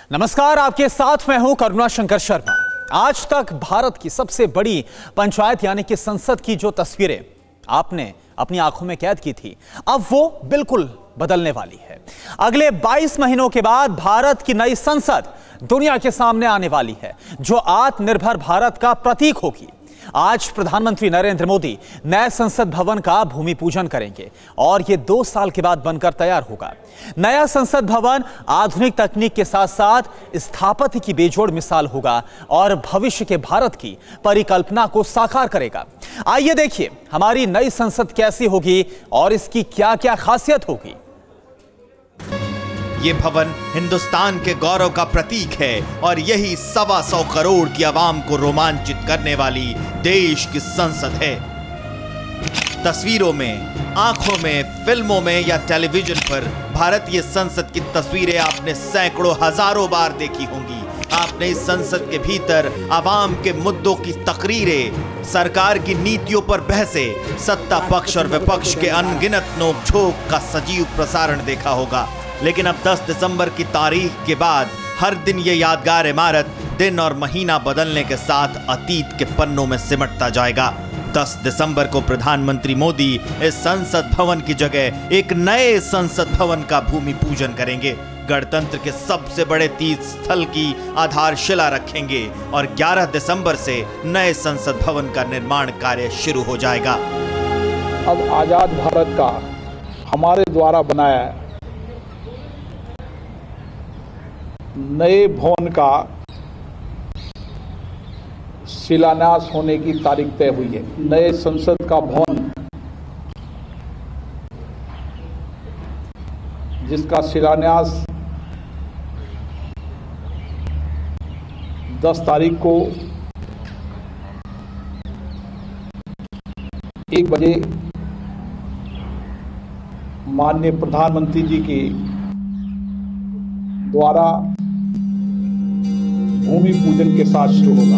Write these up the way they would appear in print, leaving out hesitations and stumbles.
नमस्कार, आपके साथ मैं हूं करुणा शंकर शर्मा। आज तक भारत की सबसे बड़ी पंचायत यानी कि संसद की जो तस्वीरें आपने अपनी आंखों में कैद की थी, अब वो बिल्कुल बदलने वाली है। अगले 22 महीनों के बाद भारत की नई संसद दुनिया के सामने आने वाली है, जो आत्मनिर्भर भारत का प्रतीक होगी। आज प्रधानमंत्री नरेंद्र मोदी नए संसद भवन का भूमि पूजन करेंगे और ये 2 साल के बाद बनकर तैयार होगा। नया संसद भवन आधुनिक तकनीक के साथ साथ स्थापत्य की बेजोड़ मिसाल होगा और भविष्य के भारत की परिकल्पना को साकार करेगा। आइए देखिए हमारी नई संसद कैसी होगी और इसकी क्या क्या खासियत होगी। ये भवन हिंदुस्तान के गौरव का प्रतीक है और यही 125 करोड़ की आवाम को रोमांचित करने वाली देश की संसद है। तस्वीरों में, आंखों में, फिल्मों में या टेलीविजन पर भारतीय संसद की तस्वीरें आपने सैकड़ों हजारों बार देखी होंगी। आपने इस संसद के भीतर आवाम के मुद्दों की तकरीरें, सरकार की नीतियों पर बहसें, सत्ता पक्ष और विपक्ष के अनगिनत नोक-झोंक का सजीव प्रसारण देखा होगा। लेकिन अब 10 दिसंबर की तारीख के बाद हर दिन ये यादगार इमारत दिन और महीना बदलने के साथ अतीत के पन्नों में सिमटता जाएगा। 10 दिसंबर को प्रधानमंत्री मोदी इस संसद भवन की जगह एक नए संसद भवन का भूमि पूजन करेंगे, गणतंत्र के सबसे बड़े तीर्थ स्थल की आधारशिला रखेंगे और 11 दिसंबर से नए संसद भवन का निर्माण कार्य शुरू हो जाएगा। अब आजाद भारत का हमारे द्वारा बनाया नए भवन का शिलान्यास होने की तारीख तय हुई है। नए संसद का भवन जिसका शिलान्यास 10 तारीख को 1 बजे माननीय प्रधानमंत्री जी के द्वारा भूमि पूजन के साथ शुरू होगा।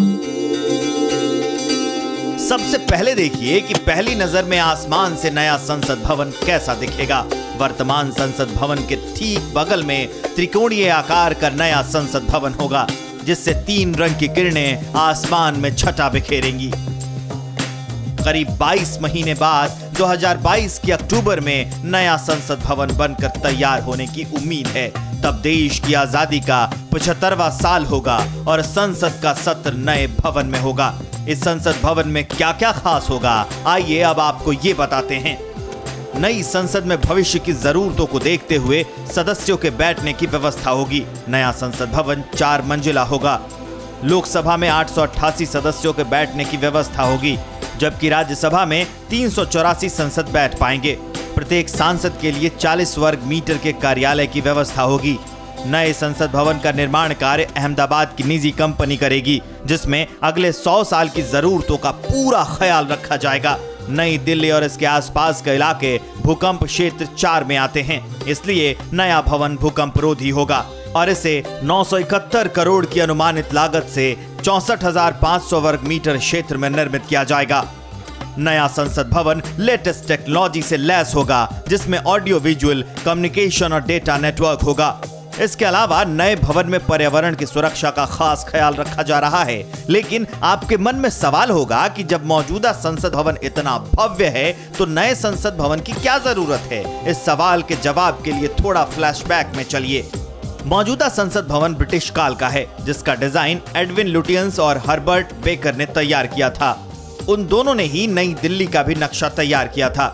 सबसे पहले देखिए कि पहली नजर में आसमान से नया संसद भवन कैसा दिखेगा। वर्तमान संसद भवन के ठीक बगल में त्रिकोणीय आकार का नया संसद भवन होगा, जिससे 3 रंग की किरणें आसमान में छटा बिखेरेंगी। करीब 22 महीने बाद 2022 के अक्टूबर में नया संसद भवन बनकर तैयार होने की उम्मीद है। तब देश की आजादी का 75वां साल होगा और संसद का सत्र नए भवन में होगा। इस संसद भवन में क्या क्या खास होगा, आइए अब आपको ये बताते हैं। नई संसद में भविष्य की जरूरतों को देखते हुए सदस्यों के बैठने की व्यवस्था होगी। नया संसद भवन 4 मंजिला होगा। लोकसभा में 888 सदस्यों के बैठने की व्यवस्था होगी, जबकि राज्यसभा में 384 संसद बैठ पाएंगे। प्रत्येक सांसद के लिए 40 वर्ग मीटर के कार्यालय की व्यवस्था होगी। नए संसद भवन का निर्माण कार्य अहमदाबाद की निजी कंपनी करेगी, जिसमें अगले 100 साल की जरूरतों का पूरा ख्याल रखा जाएगा। नई दिल्ली और इसके आसपास के इलाके भूकंप क्षेत्र 4 में आते हैं, इसलिए नया भवन भूकंप रोधी होगा और इसे 971 करोड़ की अनुमानित लागत से 64,500 वर्ग मीटर क्षेत्र में निर्मित किया जाएगा। नया संसद भवन लेटेस्ट टेक्नोलॉजी से लैस होगा, जिसमें ऑडियो विजुअल कम्युनिकेशन और डेटा नेटवर्क होगा। इसके अलावा नए भवन में पर्यावरण की सुरक्षा का खास ख्याल रखा जा रहा है। लेकिन आपके मन में सवाल होगा कि जब मौजूदा संसद भवन इतना भव्य है तो नए संसद भवन की क्या जरूरत है। इस सवाल के जवाब के लिए थोड़ा फ्लैशबैक में चलिए। मौजूदा संसद भवन ब्रिटिश काल का है, जिसका डिजाइन एडविन लुटियंस और हर्बर्ट बेकर ने तैयार किया था। उन दोनों ने ही नई दिल्ली का भी नक्शा तैयार किया था।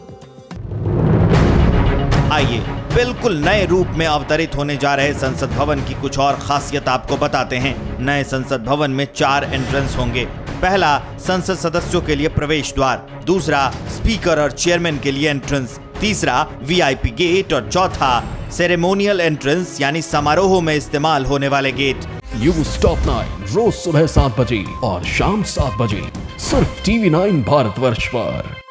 आइए बिल्कुल नए रूप में अवतरित होने जा रहे संसद भवन की कुछ और खासियत आपको बताते हैं। नए संसद भवन में 4 एंट्रेंस होंगे। पहला संसद सदस्यों के लिए प्रवेश द्वार, दूसरा स्पीकर और चेयरमैन के लिए एंट्रेंस, तीसरा वीआईपी गेट और चौथा सेरेमोनियल एंट्रेंस यानी समारोह में इस्तेमाल होने वाले गेट। न्यूज़ टॉप 9 रोज सुबह 7 बजे और शाम 7 बजे सिर्फ TV9 भारतवर्ष पर।